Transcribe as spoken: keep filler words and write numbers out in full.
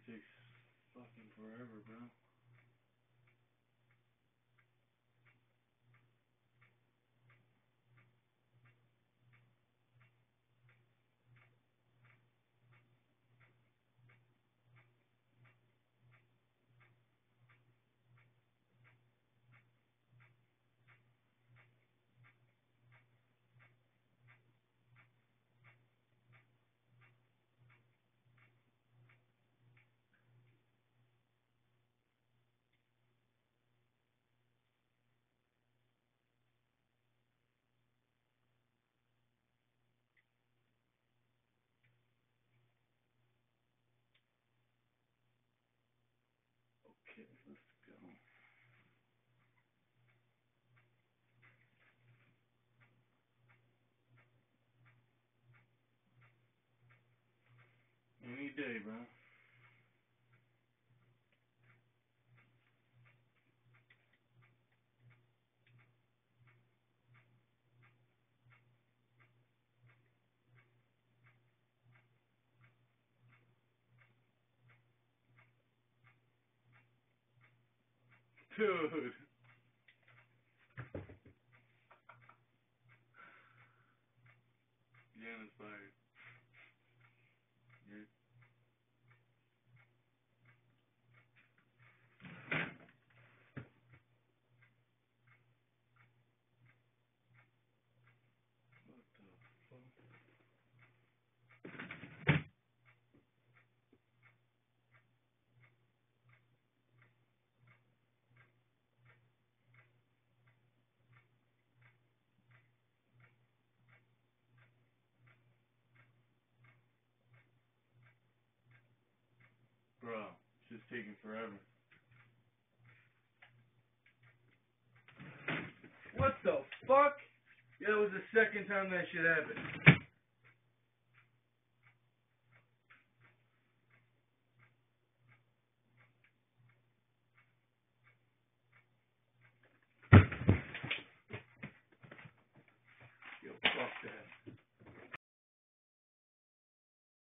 takes fucking forever, bro. Okay, let's go. Any day, bro. Dude. Yeah, inspired. Yeah. What the fuck? Bro, it's just taking forever. What the fuck? Yeah, that was the second time that shit happened.